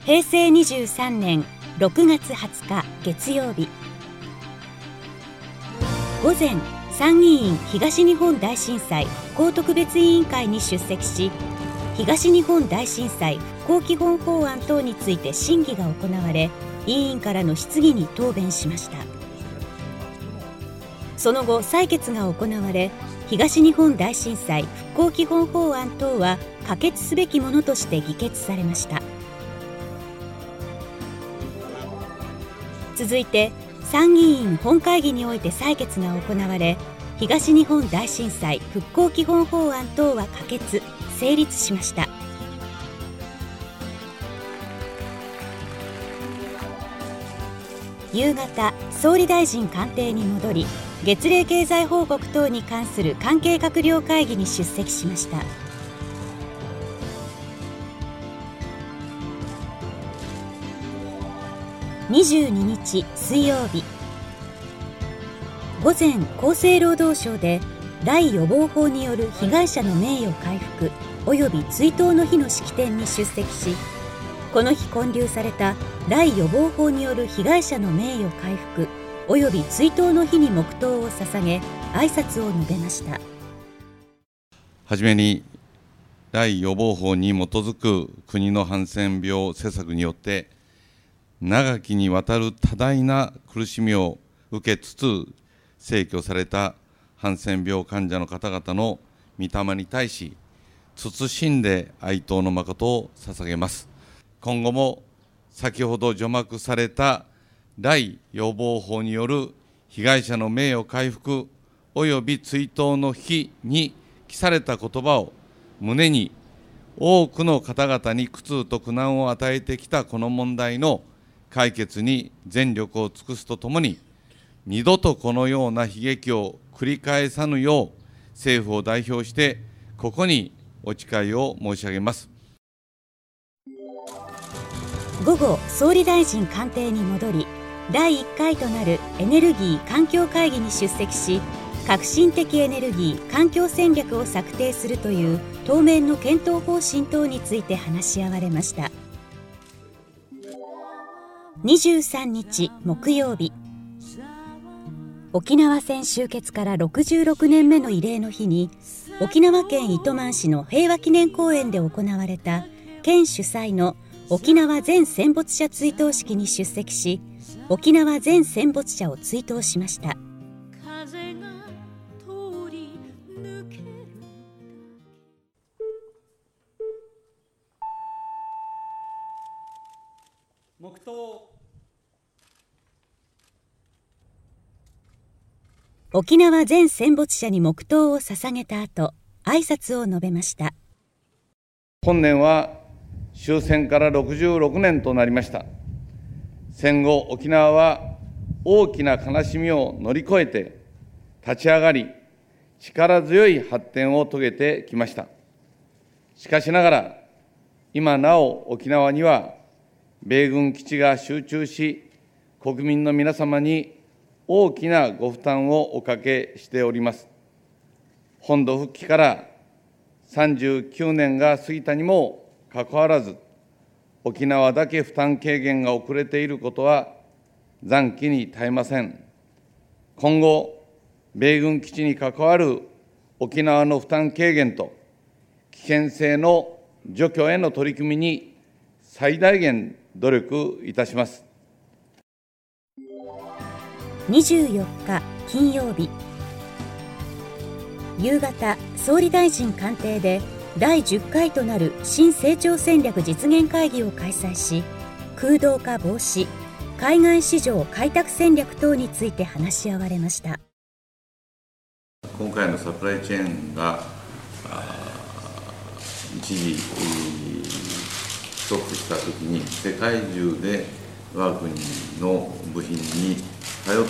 平成23年6月20日月曜日午前、参議院東日本大震災復興特別委員会に出席し、東日本大震災復興基本法案等について審議が行われ、委員からの質疑に答弁しました。その後、採決が行われ、東日本大震災復興基本法案等は可決すべきものとして議決されました。続いて、参議院本会議において採決が行われ、東日本大震災復興基本法案等は可決・成立しました。夕方、総理大臣官邸に戻り、月例経済報告等に関する関係閣僚会議に出席しました。22日水曜日午前、厚生労働省で来予防法による被害者の名誉回復及び追悼の日の式典に出席し、この日建立された来予防法による被害者の名誉回復及び追悼の日に黙祷を捧げ、挨拶を述べました。 はじめに、来予防法に基づく国のハンセン病施策によって長きにわたる多大な苦しみを受けつつ逝去されたハンセン病患者の方々の御霊に対し、謹んで哀悼の誠を捧げます。今後も先ほど除幕された来予防法による被害者の名誉回復及び追悼の日に記された言葉を胸に、多くの方々に苦痛と苦難を与えてきたこの問題の解決に全力を尽くすとともに、二度とこのような悲劇を繰り返さぬよう、政府を代表してここにお誓いを申し上げます。 午後、総理大臣官邸に戻り、第1回となるエネルギー環境会議に出席し、革新的エネルギー環境戦略を策定するという当面の検討方針等について話し合われました。23日木曜日、沖縄戦終結から66年目の慰霊の日に、沖縄県糸満市の平和記念公園で行われた県主催の沖縄全戦没者追悼式に出席し、沖縄全戦没者を追悼しました。 黙祷。 沖縄全戦没者に黙祷を捧げた後、挨拶を述べました。 本年は終戦から66年となりました。戦後、沖縄は大きな悲しみを乗り越えて立ち上がり、力強い発展を遂げてきました。しかしながら、今なお沖縄には米軍基地が集中し、国民の皆様に大きなご負担をおかけしております。本土復帰から39年が過ぎたにもかかわらず、沖縄だけ負担軽減が遅れていることは残機に堪えません。今後、米軍基地に関わる沖縄の負担軽減と危険性の除去への取り組みに最大限努力いたします。 24日金曜日、夕方、総理大臣官邸で第10回となる新成長戦略実現会議を開催し、空洞化防止、海外市場開拓戦略等について話し合われました。 今回のサプライチェーンが一時ストップしたときに、世界中で我が国の部品に頼って、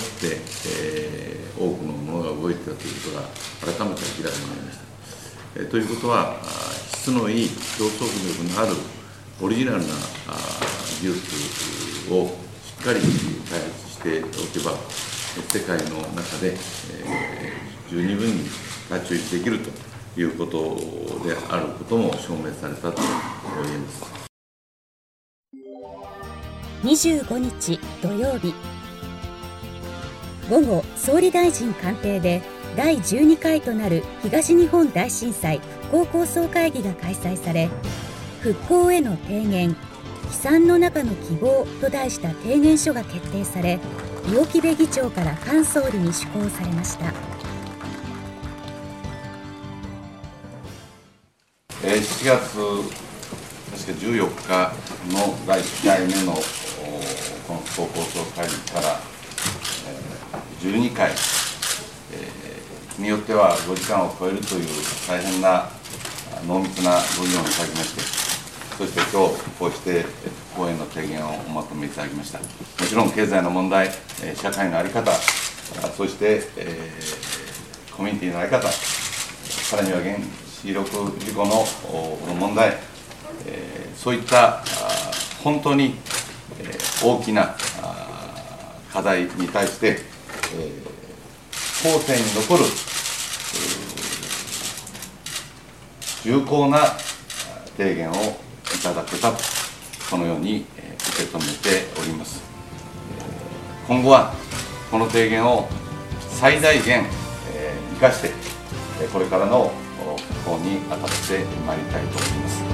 多くのものが動いていたということが改めて明らかになりました。ということは、質のいい競争力のあるオリジナルな技術をしっかり開発しておけば、世界の中で十二分に太刀打ちできるということであることも証明されたと言えます。 25日土曜日午後、総理大臣官邸で第12回となる東日本大震災復興構想会議が開催され、復興への提言、悲惨の中の希望と題した提言書が決定され、伊尾木部議長から菅総理に施行されました。 7月確か14日の第1回目のこの復興構想会議から12回、日によっては5時間を超えるという大変な濃密なご議論をいただきまして、そして今日こうして復興への提言をおまとめいただきました。もちろん経済の問題、社会の在り方、そして、コミュニティの在り方、さらには原子力事故の問題、そういった本当に大きな課題に対して後世に残る重厚な提言をいただけたと、このように受け止めております。今後はこの提言を最大限生かして、これからの復興に当たってまいりたいと思います。